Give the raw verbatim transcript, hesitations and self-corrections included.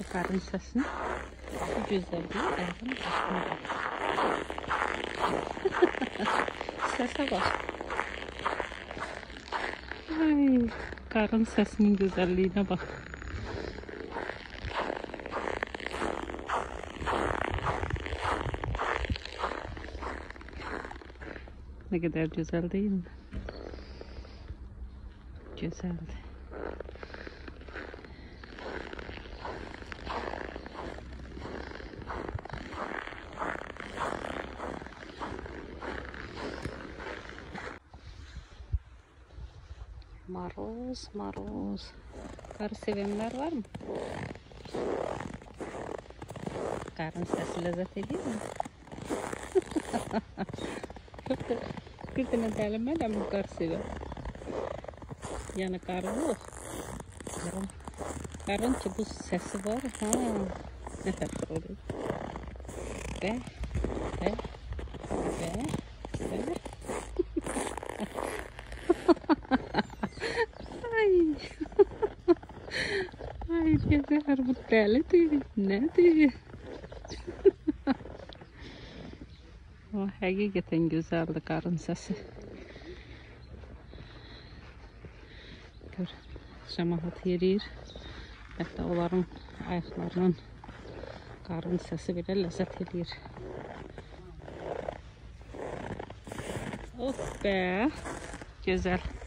qarın səsini. Bu gözəlliyi ayağın başına bax. Səsə bax. Ay, qarın səsinin gözəlliyinə bax. Ne kadar güzel değil mi? Güzeldi. Maroz, maroz. Karı sevenler var mı? Karın sesi lezzet ediyor mu? Bir tane delimeden bu karı sever. Yani karın yok. Karın, karın ki bu sesi var. Ha, ne farklı oluyor? Ve, ve, ve, ve. Ay. Ay, gezer bu delidir. Nedir? O həqiqətən gözəldir qarın səsi. Gör, cəmaət yeriyir. Hətta onların ayaqlarının qarın səsi belə ləzzət edir. Oh be, gözəl.